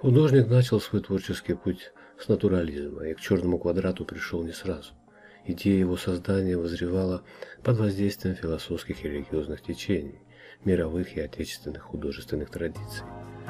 Художник начал свой творческий путь с натурализма и к черному квадрату пришел не сразу. Идея его создания вызревала под воздействием философских и религиозных течений, мировых и отечественных художественных традиций.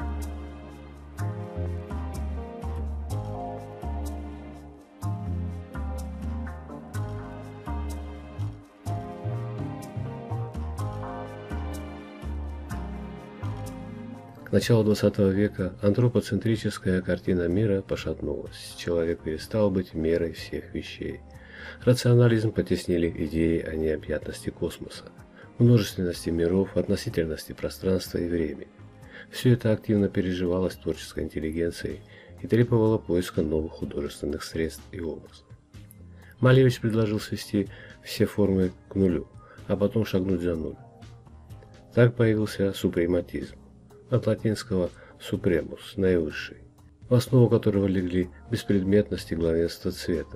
К началу XX века антропоцентрическая картина мира пошатнулась. Человек перестал быть мерой всех вещей. Рационализм потеснили идеи о необъятности космоса, множественности миров, относительности пространства и времени. Все это активно переживалось творческой интеллигенцией и требовало поиска новых художественных средств и образов. Малевич предложил свести все формы к нулю, а потом шагнуть за нуль. Так появился супрематизм, от латинского supremus, наивысший, в основу которого легли беспредметность и главенство цвета.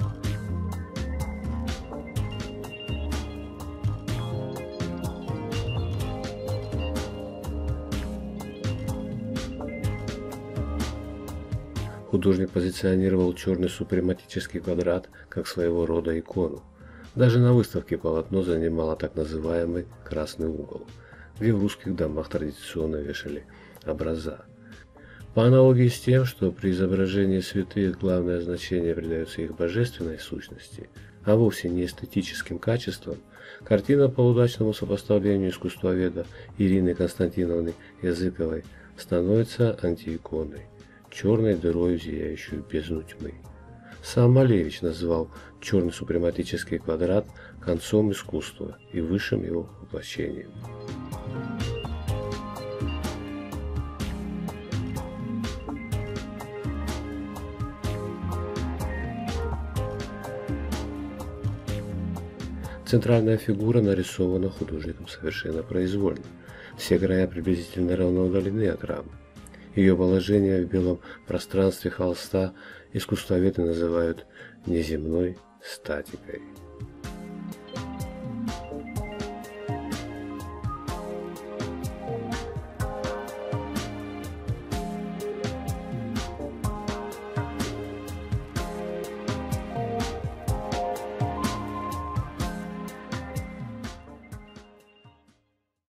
Художник позиционировал черный супрематический квадрат как своего рода икону. Даже на выставке полотно занимало так называемый красный угол, где в русских домах традиционно вешали образа. По аналогии с тем, что при изображении святых главное значение придается их божественной сущности, а вовсе не эстетическим качествам, картина по удачному сопоставлению искусствоведа Ирины Константиновны Языковой становится антииконой, черной дырой, зияющую бездну тьмы. Сам Малевич назвал черный супрематический квадрат концом искусства и высшим его воплощением. Центральная фигура нарисована художником совершенно произвольно. Все края приблизительно равноудалены от рамы. Ее положение в белом пространстве холста искусствоведы называют неземной статикой.